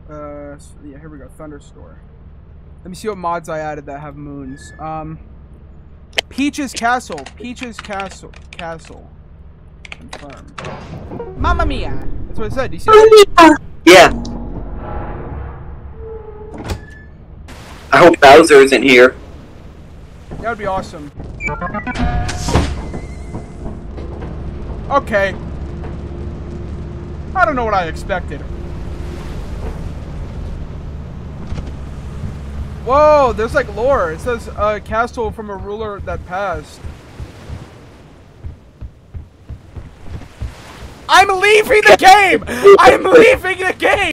Yeah, here we go. Thunderstore. Let me see what mods I added that have moons. Peach's Castle. Peach's Castle. Confirmed. Mamma mia! That's what it said. Do you see that? Yeah. I hope Bowser isn't here. That would be awesome. Okay. I don't know what I expected. Whoa, there's like lore. It says a castle from a ruler that passed. I'm leaving the game! I'm leaving the game!